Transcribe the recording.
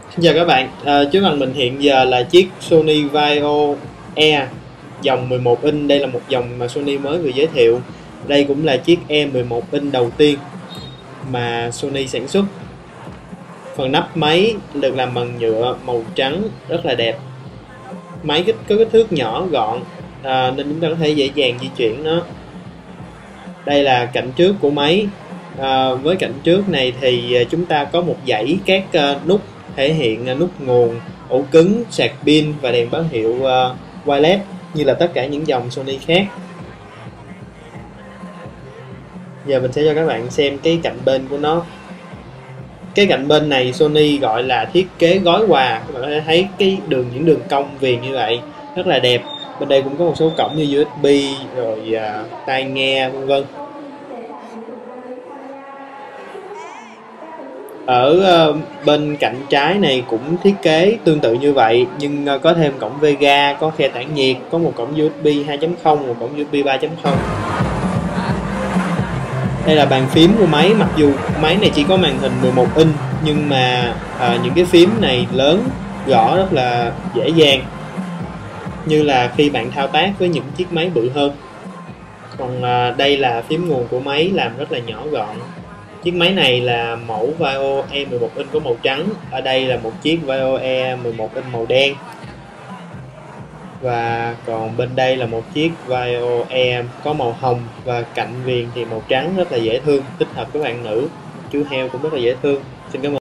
Xin chào các bạn, trước mặt mình hiện giờ là chiếc Sony Vaio E dòng 11 inch. Đây là một dòng mà Sony mới vừa giới thiệu. Đây cũng là chiếc E11 inch đầu tiên mà Sony sản xuất. Phần nắp máy được làm bằng nhựa màu trắng rất là đẹp. Máy có kích thước nhỏ gọn, nên chúng ta có thể dễ dàng di chuyển nó. Đây là cạnh trước của máy. Với cạnh trước này thì chúng ta có một dãy các nút thể hiện nút nguồn, ổ cứng, sạc pin và đèn báo hiệu wireless như là tất cả những dòng Sony khác. Giờ mình sẽ cho các bạn xem cái cạnh bên của nó. Cái cạnh bên này Sony gọi là thiết kế gói quà. Các bạn có thể thấy những đường cong viền như vậy rất là đẹp. Bên đây cũng có một số cổng như USB rồi tai nghe vân vân. Ở bên cạnh trái này cũng thiết kế tương tự như vậy, nhưng có thêm cổng Vega, có khe tản nhiệt, có một cổng USB 2.0, một cổng USB 3.0. Đây là bàn phím của máy. Mặc dù máy này chỉ có màn hình 11 inch nhưng mà những cái phím này lớn, gõ rất là dễ dàng, như là khi bạn thao tác với những chiếc máy bự hơn. Còn đây là phím nguồn của máy, làm rất là nhỏ gọn. Chiếc máy này là mẫu Vaio E11 inch có màu trắng. Ở đây là một chiếc Vaio E11 inch màu đen. Và còn bên đây là một chiếc Vaio E có màu hồng và cạnh viền thì màu trắng, rất là dễ thương, thích hợp với bạn nữ. Chú heo cũng rất là dễ thương. Xin cảm ơn.